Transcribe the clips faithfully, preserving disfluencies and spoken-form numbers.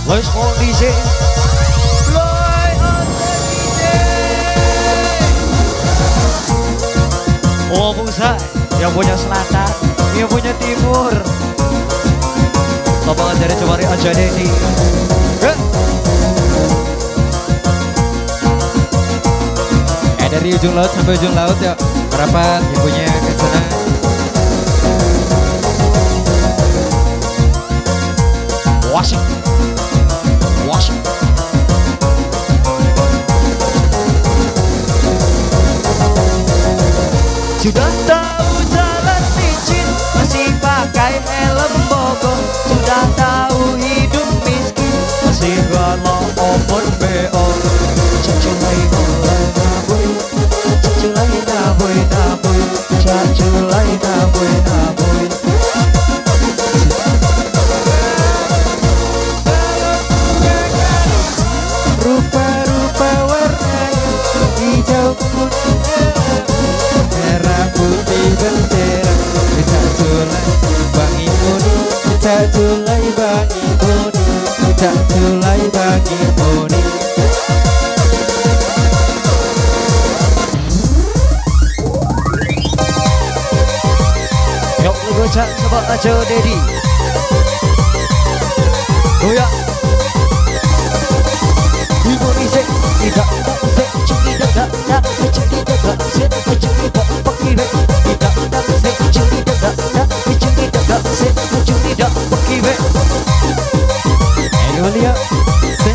Let's go D J. Fly on the D J. Oh Bungsai, yang punya selatan, yang punya timur. Topangan dari Cemari aja Dedi. Eh dari ujung laut sampai ujung laut ya. Rapat yang punya ke sana. Washing. Washing. Sudah tahu jalan licin, masih pakai helm bogo. Sudah tahu hidup miskin, masih galau open B O. Caculai mulai naboy, caculai naboy naboy, caculai naboy naboy. Rupa-rupa warnanya hijau kuning, merah putih bendera. Caculai bangi kuning, caculai bangi kuning, caculai bangi kuning. Yuk lu gocak coba aja Dedi. Goyang. Ibu ise tidak tak se curi tak tak curi tak tak se curi tak pakai be tidak tak se curi tak tak curi tak tak se curi tak pakai be. Ayo lihat se.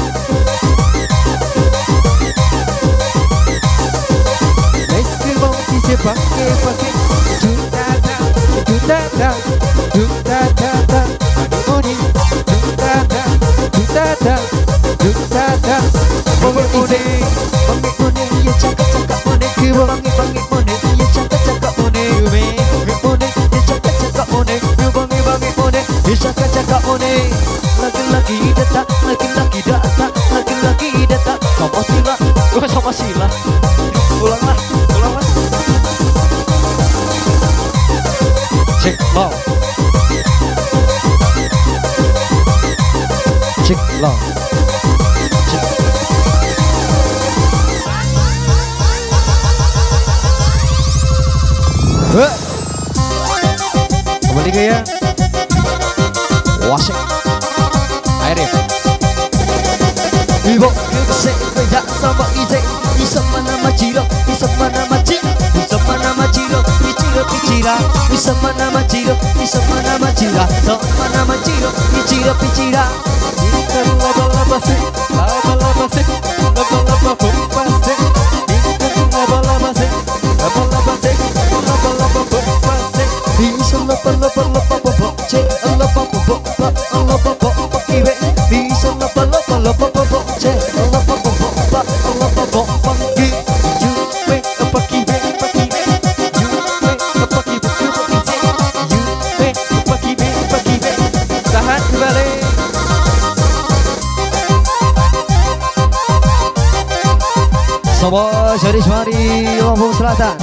Let's go ise pakai pakai juta tak juta tak juta tak money juta tak juta tak juta tak. Bangi kuning, bangi kuning, ya cakap-cakap kuning. Bangi bangi kuning, ya cakap-cakap kuning. Bangi kuning, ya cakap-cakap kuning. Bangi bangi kuning, ya cakap-cakap kuning. Lagi-lagi datang, lagi-lagi datang, lagi-lagi datang. Sama sila, gue sama sila. Ulanglah, ulanglah. Cek long, cek long. Kembali gaya Washing Airif Ibu Yukse Beda sama Ize Isama nama Ciro Isama nama Ciro Isama nama Ciro Iciro Picira Isama nama Ciro Isama nama Cira Sama nama Ciro Iciro Picira Ikan laba-laba sih Laba-laba sih Laba-laba bomba sih Ikan laba-laba sih Laba-laba sih Laba-laba bomba sih Bisa laba-laba-laba cek laba-laba laba-laba kiwe Bisa laba-laba-laba cek laba-laba laba-laba ki Yuwe apa kiwe apa kiwe Yuwe apa kiwe Yuwe apa kiwe apa kiwe Tahan kembali. Sobat dari Semari Lampung Selatan.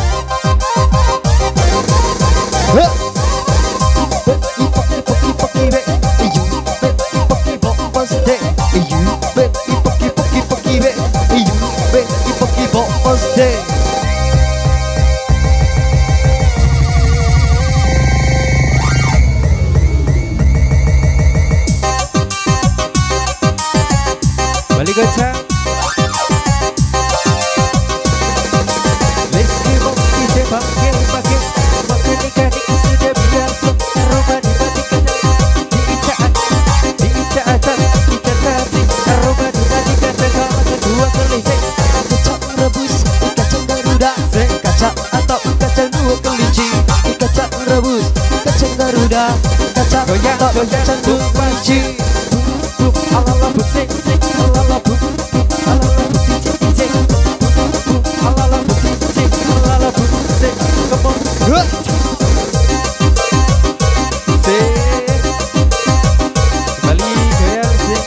Balik gocak. Let's go ise pakai pakai pakai nikah sudah biasa aroma di batik kata diicaat diicaat diicaat aroma di batik kata kedua kali kacang rebus kacang garuda kacang atau kacang dua kelinci kacang rebus kacang garuda kacang atau kacang dua kelinci ala ala putih ala ala putih ala ala putih ala ala putih ala ala putih come on kembali ke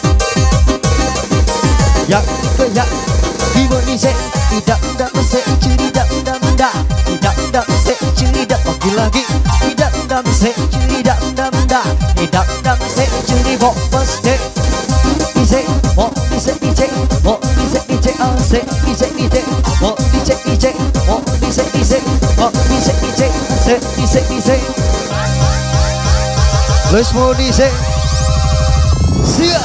ya ke ya Ibu ni se tidak tidak se curi tidak tidak tidak tidak se curi tidak lagi tidak tidak se curi tidak tidak tidak tidak se curi bok pasti D J, oh D J D J, oh D J D J, oh say D J D J, oh D J D J, oh D J D J, oh D J D J, say D J D J. Let's move D J. Siap.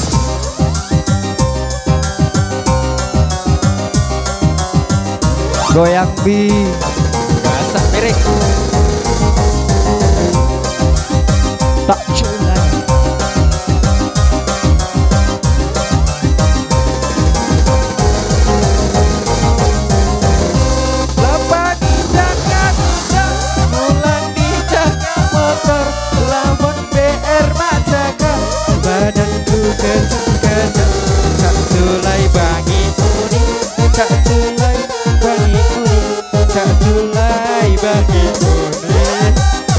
Goyang bi, Basah miring. tak culai. Lapan dijaga kuda, mulan dijaga motor, lawan B R majaga, badanku kejang-kejang, cak culai bangi kuning, cak culai bangi kuning, cak culai bangi kuning.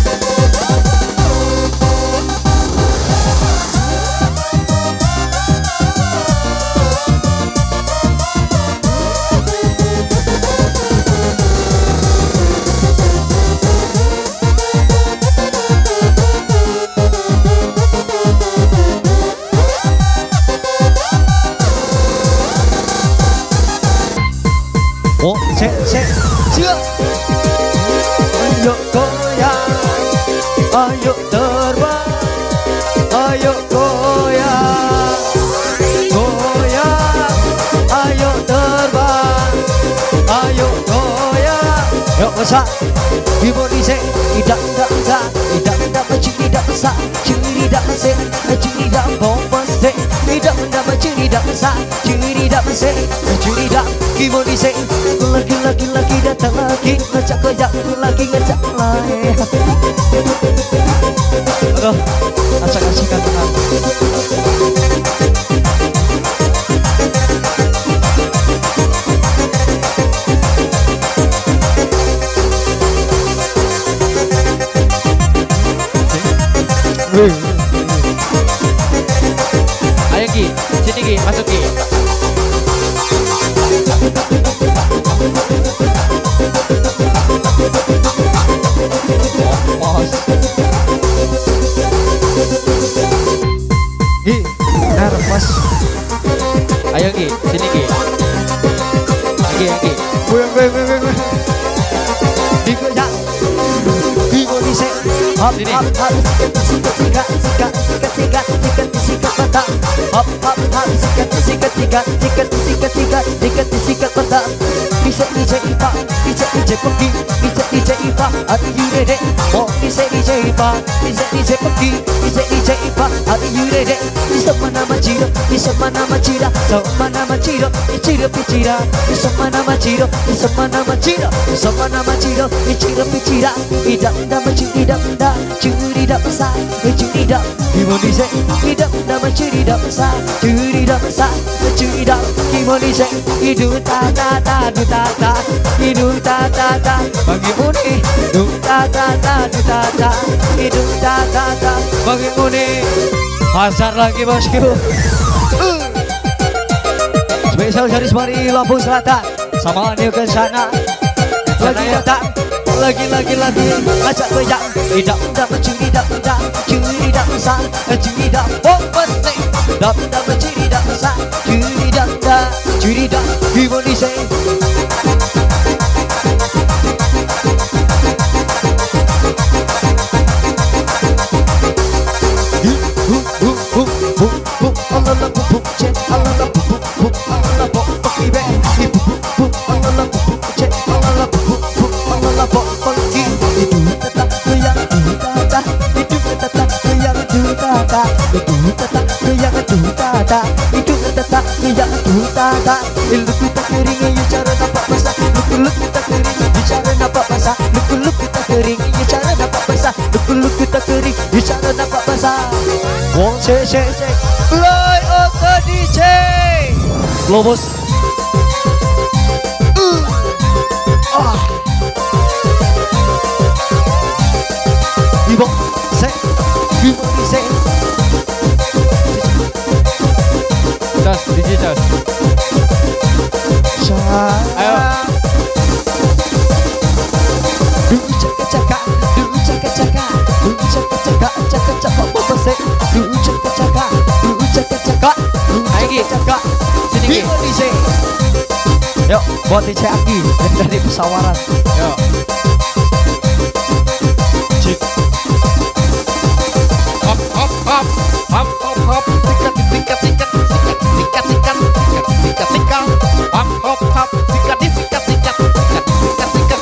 Oh, cek cek, siap. Ayo goyang, ayo terbang, ayo goyang, goyang, ayo terbang, ayo goyang. Yuk besar, ibu D J, tidak tidak tidak, tidak tidak maju tidak besar, curi tidak besar, curi tidak bomba sih, tidak tidak maju tidak besar, curi tidak besar, curi tidak. Ibu D J, lagi lagi lagi datang lagi, ngajak goyang lagi ngajak lagi. Aduh, asik-asikan banget. Ayo Ki, sini Ki, masuk Ki. Bos. Gi, nervous. Ayo Ki, sini Ki. Ki, Ki. Goyang goyang goyang goyang. Digoyang. Ibu D J, hop Sini. hop hop, sikat sikat sikat sikat sikat sikat sikat mata. Hop hop hop, sikat sikat sikat sikat sikat sikat sikat sikat mata. D J D J Ipa, D J D J Poki, D J D J Ipa, are you ready? Oh D J D J Ipa, D J D J Poki, D J D J Ipa, are you ready? Di sama nama Ciro, di sama nama Cira, sama nama Ciro, di Ciro Picira, di sama nama Ciro, di sama nama Ciro, di sama nama Ciro, di Ciro Picira, tidak nama Ciri tidak tidak, Ciri tidak besar, Ciri tidak, Ibu D J, tidak nama Ciri tidak besar, Ciri tidak besar, Ciri tidak, Ibu D J, hidup ta ta ta, hidup ta ta, hidup ta ta ta, bagi muni, hidup ta ta ta, hidup ta ta, hidup ta ta ta, bagi muni. Pasar lagi bosku. uh. Spesial dari Semari Lampung Selatan sama New ke sana. Lagi datang, lagi lagi lagi ajak goyang. Tidak tidak mencuri tidak tidak curi tidak besar, curi tidak bomba sih. Tidak tidak mencuri tidak besar, curi tidak tidak curi tidak Indonesia. Wong C C C Fly of the D J Globus. uh. ah. Ibu C Ibu D C Das, digital. Ayo. Dulu caka caka, dulu caka caka, dulu caka caka, caka caka, bapak se. Dulu caka caka, dulu caka caka, Yuk, buat D J Aki dari pesawaran. Yuk. Cik. Hop hop hop hop hop hop sikat sikat sikat sikat sikat sikat sikat sikat sikat hop hop hop sikat sikat sikat sikat sikat sikat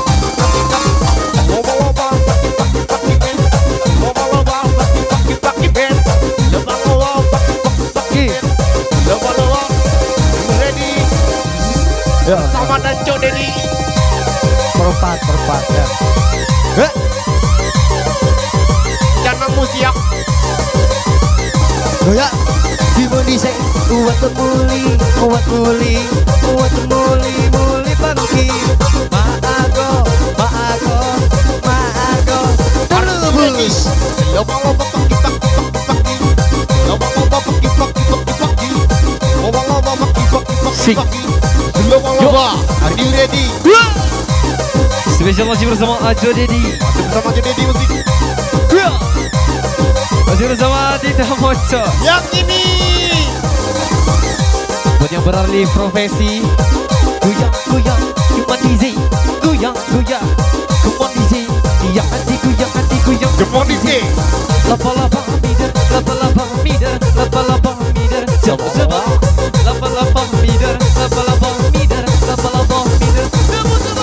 loba loba paki paki band loba loba paki paki paki band loba loba paki paki paki loba loba ready Ya, sama dan Cok Dedi perempat, perempat ya. Eh, jangan siap goyak dimoni sing kuat muli, kuat muli, kuat muli, muli pangki. Maago, maago, maago. Terus. loba loba paki paki paki paki loba loba paki paki paki paki loba loba paki paki paki paki loba loba are you ready Spesial masih bersama Ajo Dedi. masih bersama Cok Dedi musik Masih bersama Tita Moco. yang ini Buat yang beralih profesi, Goyang, goyang, cuma D J. Goyang, goyang, come on D J. Yang anti goyang, anti goyang. Jepang D J Lapa lapa meter, lapa lapa meter, lapa lapa meter. Jump sama. Lapa lapa meter, lapa lapa meter, lapa lapa meter. Jump sama.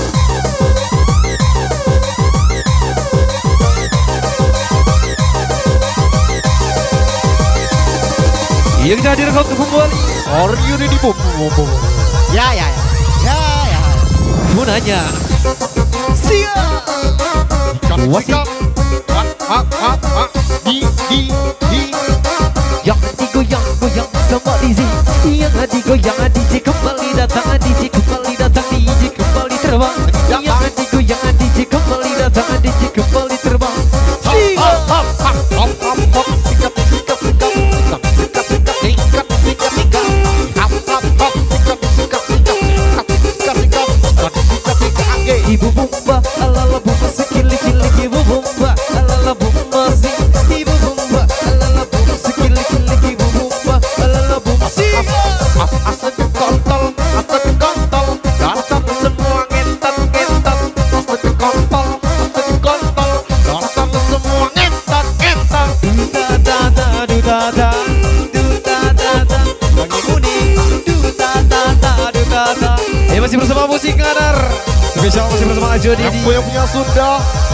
iya kita hadir kau kembali. are you ready bom bom bom ya ya ya ya ya Mau nanya, Siap. Wasit hak hak hak hak di di di Yang anti goyang, goyang sama D J. Yang anti goyang, D J kembali datang, D J kembali datang, D J kembali terbang. Yang anti goyang, D J kembali datang, D J kembali terbang. hop hop hop hop hop hop sikat sikat sikat sikat sikat sikat sikat sikat sikat hop hop hop sikat sikat sikat sikat sikat sikat sikat sikat angge Ibu bumba, alala bumba, sekili-kili ibu bumba, alala bumba si. Ibu bumba, alala bumba, sekili-kili ibu bumba, alala bumba si. as asal kontol asal kontol datang semua ngentot ngentot asal kontol asal kontol datang semua ngentot ngentot Duta tata, duta tata, duta tata, wangi kuning, duta tata, duta tata. eh masih bersama musik Kadar. Spesial masih bersama Ajo yang Dedi. punya punya Sunda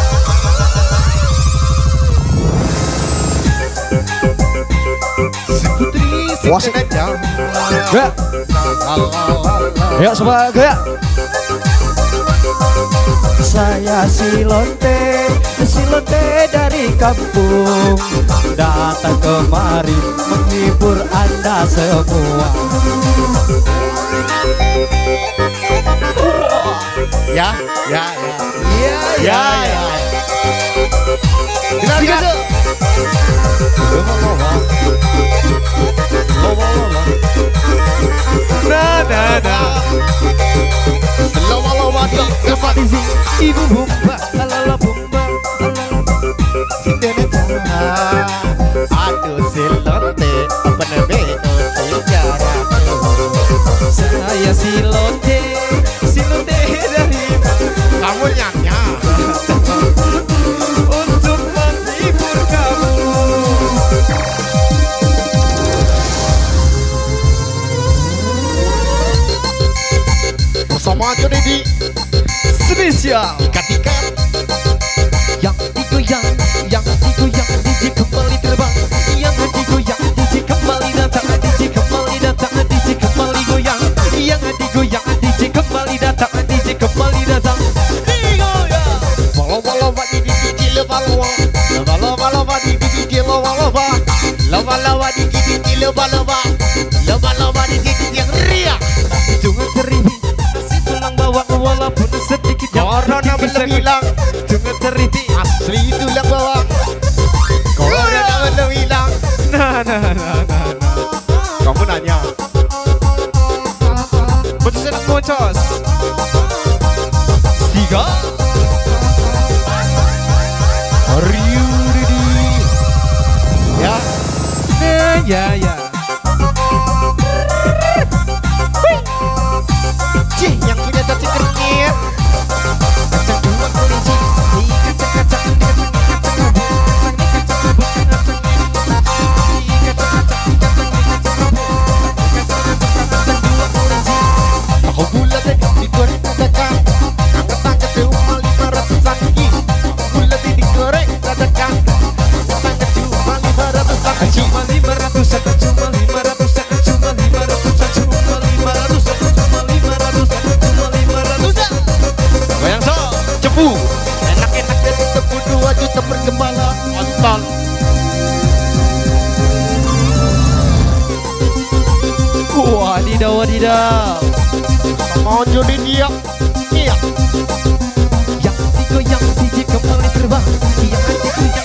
si putri si Wasit. aja Goyak, yuk coba goyak. Saya si lonte, si lonte dari kampung, datang kemari menghibur Anda semua. ya ya ya Iya, ya ya dengarkan Nah, nah, nah. lama-lama dong cepat Di sini ibu bumba, alala bumba, alala. aduh si lonte apa namanya sejarah Saya si lonte, si lonte dari kamu nyanya untuk menghibur kamu. bersama Ajo Dedi Spesial ikat-ikat yang digoyang, yang digoyang, D J kembali terbang. Yang digoyang, D J kembali datang, D J kembali datang, D J kembali goyang. Yang digoyang, D J kembali datang, D J kembali datang. Digoyang. Lova-lova di di di di lova-lova Lova-lova di di di di lova-lova Lova-lova di di di di lova-lova Lova-lova di di di di riak Jangan teribi, masih tulang bawang walaupun sedikit yang Corona belum hilang Jangan teribi, asli tulang bawang Corona belum hilang Nah, nah, nah, nah, nah. kamu nanya Betul sedang mocos. tiga. are you ready ya Nah, ya, ya. Wadidaw, wadidaw. Maju di dia. Iya. Yang digoyang D J kembali terbang. Yang digoyang